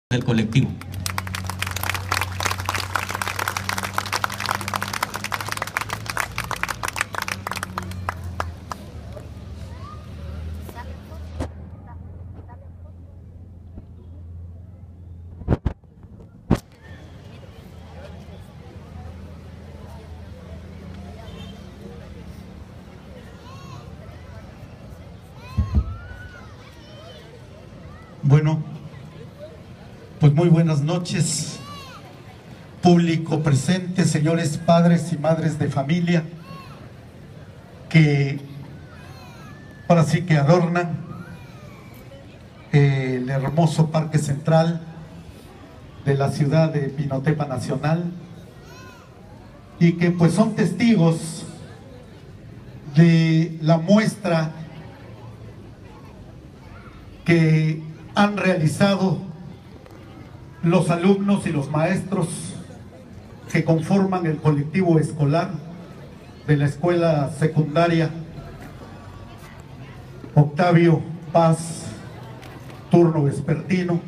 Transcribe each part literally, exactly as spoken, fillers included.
del colectivo. Bueno, pues muy buenas noches, público presente, señores padres y madres de familia que ahora sí que adornan el hermoso Parque Central de la ciudad de Pinotepa Nacional y que pues son testigos de la muestra que han realizado los alumnos y los maestros que conforman el colectivo escolar de la escuela secundaria Octavio Paz, turno vespertino,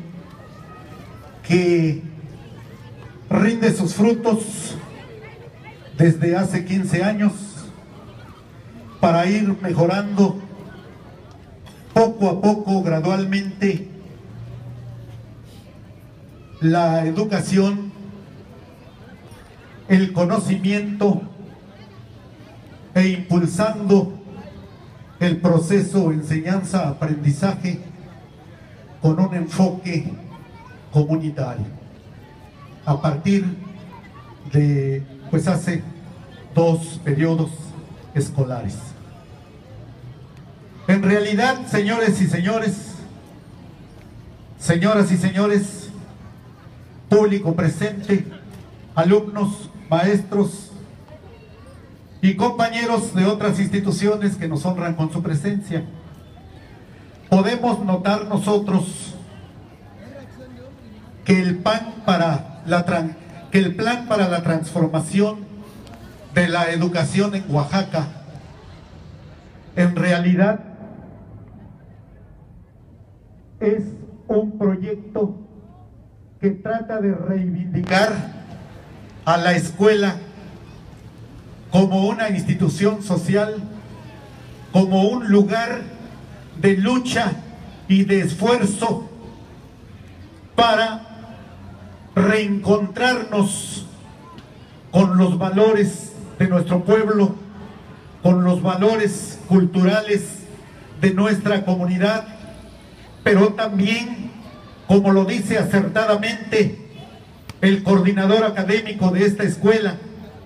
que rinde sus frutos desde hace quince años para ir mejorando poco a poco, gradualmente, la educación, el conocimiento e impulsando el proceso enseñanza-aprendizaje con un enfoque comunitario. A partir de, pues hace dos periodos escolares. En realidad, señores y señores, señoras y señores, público presente, alumnos, maestros y compañeros de otras instituciones que nos honran con su presencia, podemos notar nosotros que el plan para la, que el plan para la transformación de la educación en Oaxaca en realidad es un proyecto que trata de reivindicar a la escuela como una institución social, como un lugar de lucha y de esfuerzo para reencontrarnos con los valores de nuestro pueblo, con los valores culturales de nuestra comunidad, pero también, como lo dice acertadamente el coordinador académico de esta escuela,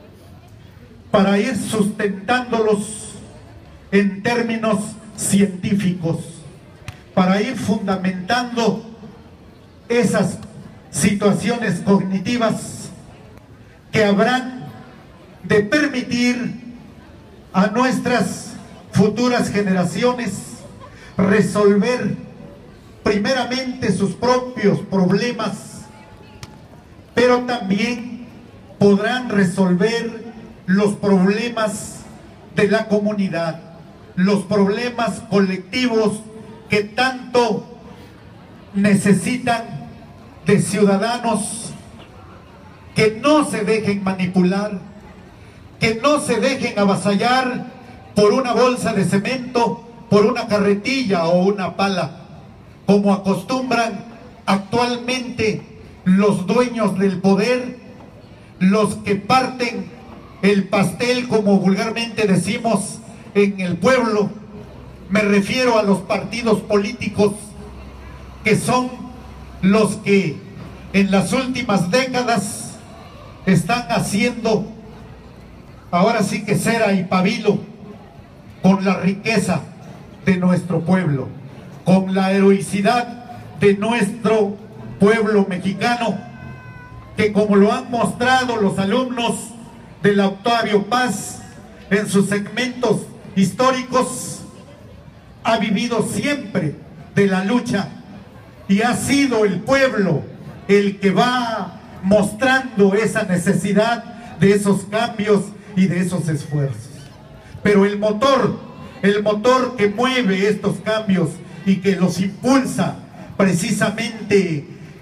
para ir sustentándolos en términos científicos, para ir fundamentando esas situaciones cognitivas que habrán de permitir a nuestras futuras generaciones resolver primeramente sus propios problemas, pero también podrán resolver los problemas de la comunidad, los problemas colectivos que tanto necesitan de ciudadanos que no se dejen manipular, que no se dejen avasallar por una bolsa de cemento, por una carretilla o una pala, como acostumbran actualmente los dueños del poder, los que parten el pastel, como vulgarmente decimos en el pueblo. Me refiero a los partidos políticos, que son los que en las últimas décadas están haciendo, ahora sí que cera y pabilo, con la riqueza de nuestro pueblo, con la heroicidad de nuestro pueblo mexicano, que como lo han mostrado los alumnos de la Octavio Paz en sus segmentos históricos, ha vivido siempre de la lucha y ha sido el pueblo el que va mostrando esa necesidad de esos cambios y de esos esfuerzos. Pero el motor, el motor que mueve estos cambios y que los impulsa precisamente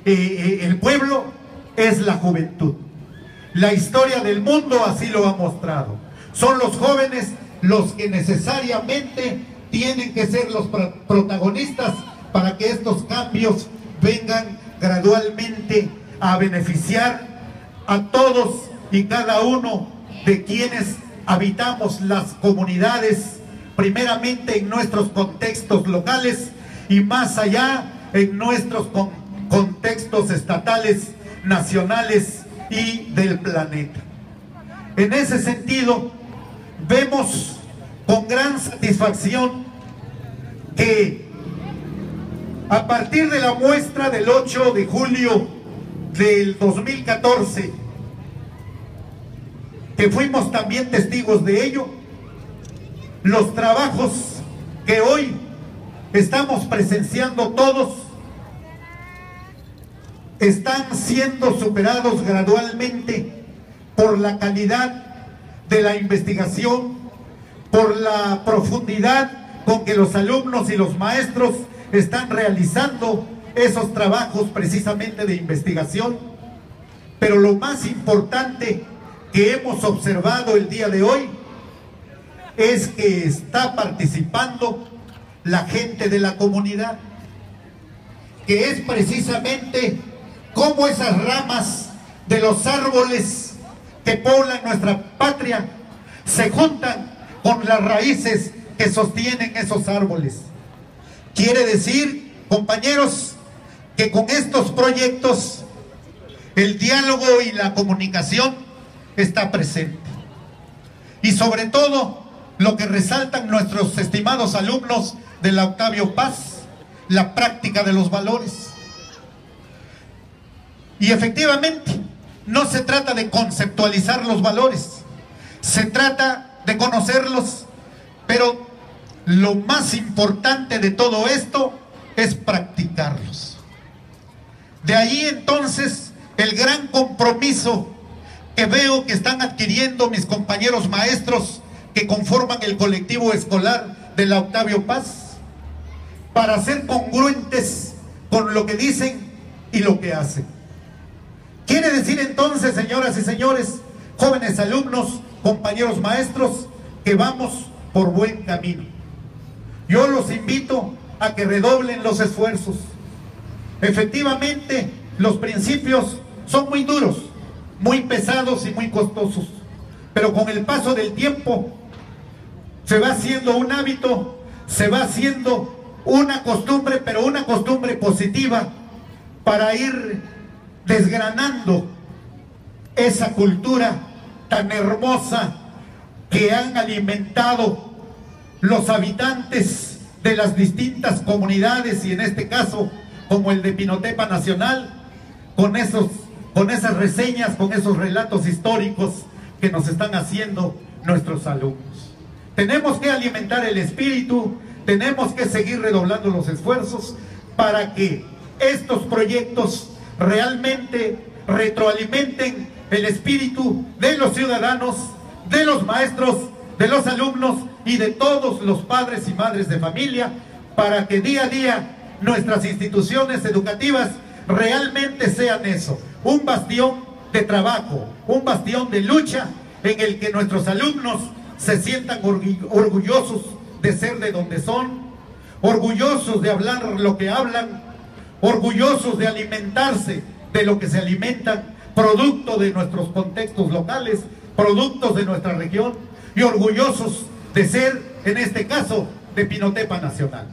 eh, el pueblo es la juventud. La historia del mundo así lo ha mostrado. Son los jóvenes los que necesariamente tienen que ser los protagonistas para que estos cambios vengan gradualmente a beneficiar a todos y cada uno de quienes habitamos las comunidades, primeramente en nuestros contextos locales y más allá en nuestros con contextos estatales, nacionales y del planeta. En ese sentido, vemos con gran satisfacción que a partir de la muestra del ocho de julio del dos mil catorce, que fuimos también testigos de ello, los trabajos que hoy estamos presenciando todos están siendo superados gradualmente por la calidad de la investigación, por la profundidad con que los alumnos y los maestros están realizando esos trabajos precisamente de investigación. Pero lo más importante que hemos observado el día de hoy es que está participando la gente de la comunidad, que es precisamente cómo esas ramas de los árboles que poblan nuestra patria se juntan con las raíces que sostienen esos árboles. Quiere decir, compañeros, que con estos proyectos el diálogo y la comunicación está presente. Y sobre todo, lo que resaltan nuestros estimados alumnos de la Octavio Paz, la práctica de los valores. Y efectivamente, no se trata de conceptualizar los valores, se trata de conocerlos, pero lo más importante de todo esto es practicarlos. De ahí entonces el gran compromiso que veo que están adquiriendo mis compañeros maestros que conforman el colectivo escolar de la Octavio Paz, para ser congruentes con lo que dicen y lo que hacen. Quiere decir entonces, señoras y señores, jóvenes alumnos, compañeros maestros, que vamos por buen camino. Yo los invito a que redoblen los esfuerzos. Efectivamente, los principios son muy duros, muy pesados y muy costosos, pero con el paso del tiempo se va haciendo un hábito, se va haciendo una costumbre, pero una costumbre positiva, para ir desgranando esa cultura tan hermosa que han alimentado los habitantes de las distintas comunidades, y en este caso como el de Pinotepa Nacional, con esos, con esas reseñas, con esos relatos históricos que nos están haciendo nuestros alumnos. Tenemos que alimentar el espíritu, tenemos que seguir redoblando los esfuerzos para que estos proyectos realmente retroalimenten el espíritu de los ciudadanos, de los maestros, de los alumnos y de todos los padres y madres de familia, para que día a día nuestras instituciones educativas realmente sean eso, un bastión de trabajo, un bastión de lucha en el que nuestros alumnos se sientan orgullosos de ser de donde son, orgullosos de hablar lo que hablan, orgullosos de alimentarse de lo que se alimentan, producto de nuestros contextos locales, productos de nuestra región, y orgullosos de ser, en este caso, de Pinotepa Nacional.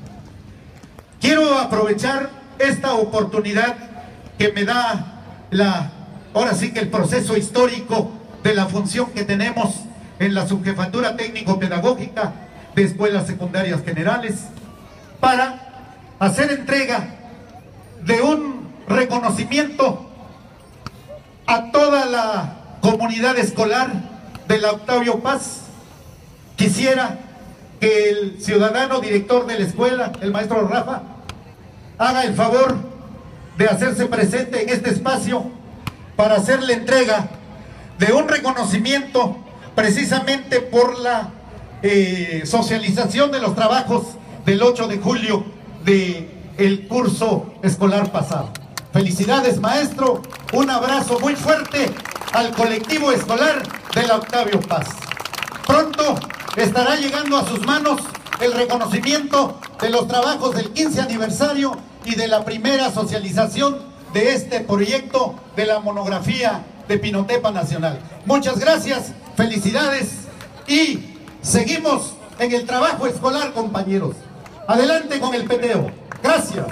Quiero aprovechar esta oportunidad que me da la, ahora sí que el proceso histórico de la función que tenemos en la Subjefatura Técnico-Pedagógica de Escuelas Secundarias Generales, para hacer entrega de un reconocimiento a toda la comunidad escolar de la Octavio Paz. Quisiera que el ciudadano director de la escuela, el maestro Rafa, haga el favor de hacerse presente en este espacio para hacerle entrega de un reconocimiento precisamente por la eh, socialización de los trabajos del ocho de julio del curso escolar pasado. Felicidades, maestro. Un abrazo muy fuerte al colectivo escolar de la Octavio Paz. Pronto estará llegando a sus manos el reconocimiento de los trabajos del quince aniversario y de la primera socialización de este proyecto de la monografía de Pinotepa Nacional. Muchas gracias, felicidades y seguimos en el trabajo escolar, compañeros. Adelante con el peteo. Gracias.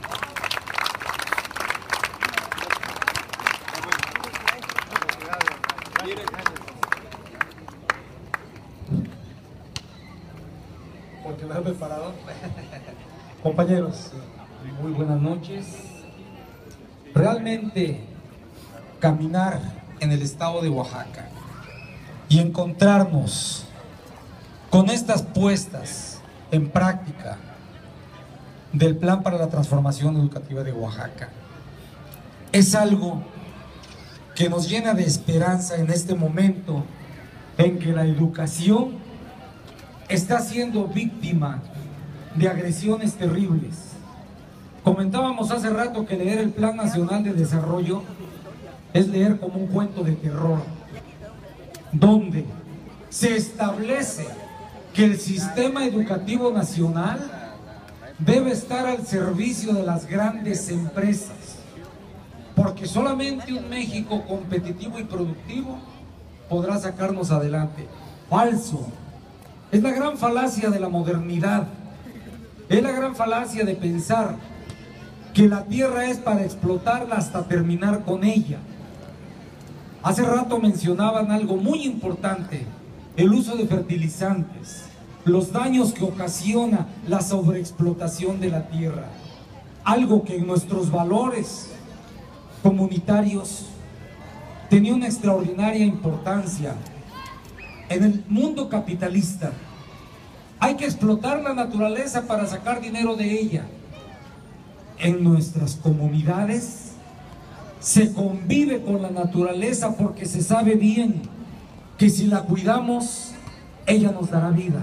Porque me he preparado. Compañeros, muy buenas noches. Realmente caminar en el estado de Oaxaca y encontrarnos con estas puestas en práctica del Plan para la Transformación Educativa de Oaxaca es algo que nos llena de esperanza en este momento en que la educación está siendo víctima de agresiones terribles. Comentábamos hace rato que leer el Plan Nacional de Desarrollo es leer como un cuento de terror, donde se establece que el sistema educativo nacional debe estar al servicio de las grandes empresas, porque solamente un México competitivo y productivo podrá sacarnos adelante. Falso. Es la gran falacia de la modernidad. Es la gran falacia de pensar que la tierra es para explotarla hasta terminar con ella. Hace rato mencionaban algo muy importante: el uso de fertilizantes, los daños que ocasiona la sobreexplotación de la tierra. Algo que en nuestros valores comunitarios tenía una extraordinaria importancia. En el mundo capitalista hay que explotar la naturaleza para sacar dinero de ella. En nuestras comunidades se convive con la naturaleza porque se sabe bien que si la cuidamos, ella nos dará vida.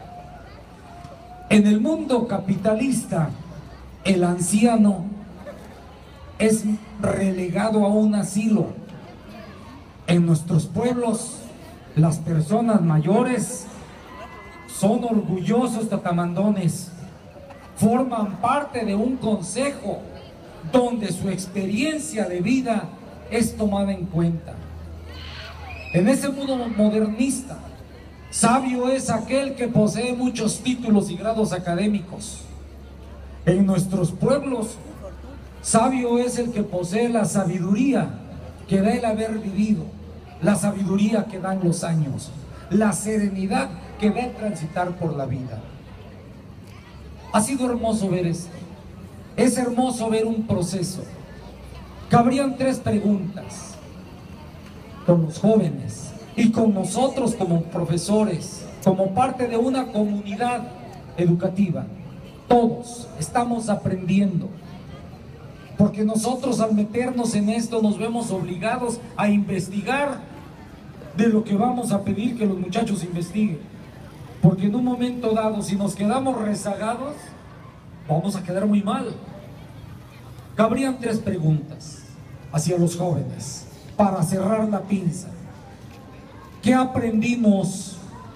En el mundo capitalista, el anciano es relegado a un asilo. En nuestros pueblos, las personas mayores son orgullosos tatamandones, forman parte de un consejo donde su experiencia de vida es tomada en cuenta. En ese mundo modernista, sabio es aquel que posee muchos títulos y grados académicos. En nuestros pueblos, sabio es el que posee la sabiduría que da el haber vivido, la sabiduría que dan los años, la serenidad que da el transitar por la vida. Ha sido hermoso ver esto. Es hermoso ver un proceso. Cabrían tres preguntas con los jóvenes y con nosotros como profesores, como parte de una comunidad educativa. Todos estamos aprendiendo, porque nosotros al meternos en esto nos vemos obligados a investigar de lo que vamos a pedir que los muchachos investiguen, porque en un momento dado, si nos quedamos rezagados, vamos a quedar muy mal. Cabrían tres preguntas hacia los jóvenes para cerrar la pinza. ¿Qué aprendimos?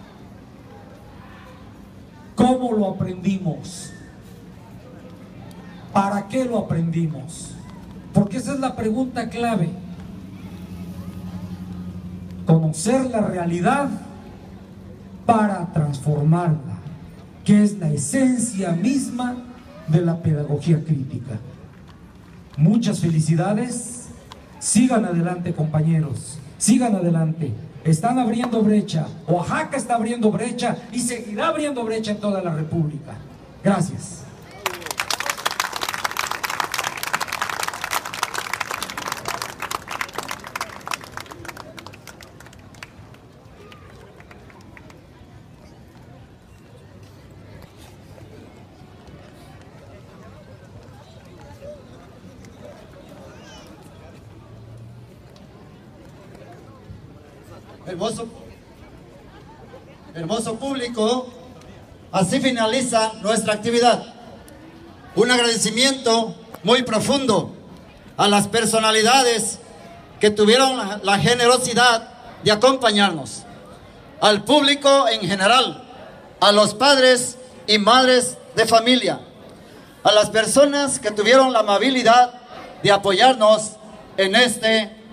¿Cómo lo aprendimos? ¿Para qué lo aprendimos? Porque esa es la pregunta clave. Conocer la realidad para transformarla, que es la esencia misma de la pedagogía crítica. Muchas felicidades. Sigan adelante, compañeros. Sigan adelante. Están abriendo brecha. Oaxaca está abriendo brecha y seguirá abriendo brecha en toda la República. Gracias. Hermoso, hermoso público, así finaliza nuestra actividad. Un agradecimiento muy profundo a las personalidades que tuvieron la, la generosidad de acompañarnos, al público en general, a los padres y madres de familia, a las personas que tuvieron la amabilidad de apoyarnos en este